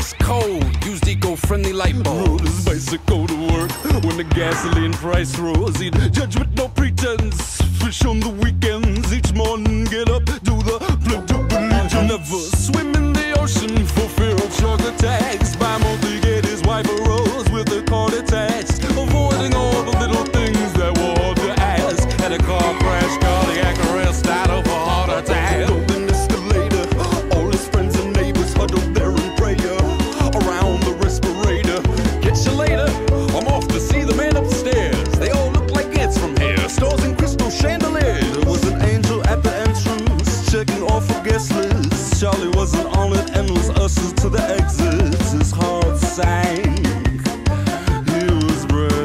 ice cold. Used eco-friendly light bulbs. Rode his bicycle to work when the gasoline price rose. He'd judge with no pretense, fish on the weekends. Each morning get up, do the Pledge of Allegiance. Never swim in the ocean for fear of shark attacks. Bi-monthly get his wife a rose with a card attached. Avoiding all the little things that were hard to ask. Had a car crash, cardiac arrest, died of a heart attack. Golden escalator, all his friends and neighbors huddled there in prayer around the respirator. Catch you later, I'm off to see the man upstairs. They all look like ants from here, stores and crystal chandeliers. There was an angel at the entrance, checking off a guest list. Charlie wasn't on it and was ushered to the exits. His heart sank, he was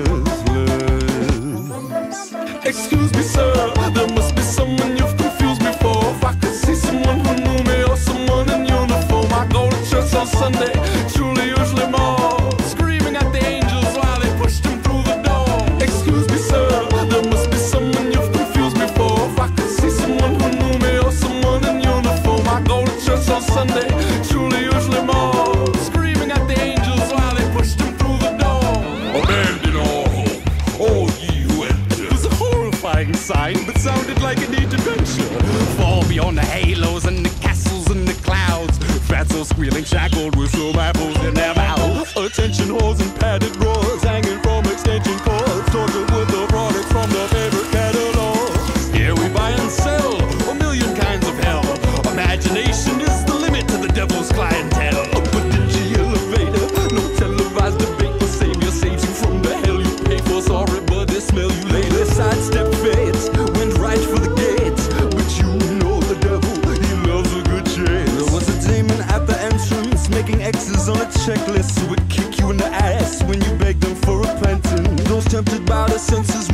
breathless. Excuse me, sir, there must be someone you've confused me for. If I could see someone who knew me or someone in uniform. I go to church on Sunday, truly usually more. Screaming at the angels while they pushed him through the door. Excuse me, sir, there must be someone you've confused me for. If I could see someone who knew me or someone in uniform. I go to church on Sunday, truly usually more. Screaming at the angels while they pushed him through the door. Abandon all hope, all ye who enter. It was a horrifying sight, but sounded like an adventure. Far beyond the halos and the castles and the clouds. Fatso squealing, shackled with some apples in their mouths. Attention whores and padded drawers hanging from extension cords. Tortured with the products from the favorite catalog. Here we buy and sell a million kinds of hell. Imagination is the limit to the devil's clientele. Up a dingy elevator, no televised debate. The savior saves you from the hell you pay for. Sorry, but they smell you later. Sidestep fate, went right for the gate. But you know the devil, he loves a good chase. There was a demon at the entrance, making X's on a checklist. Who would kick you in the ass when you begged them for repentance. Those tempted by the senses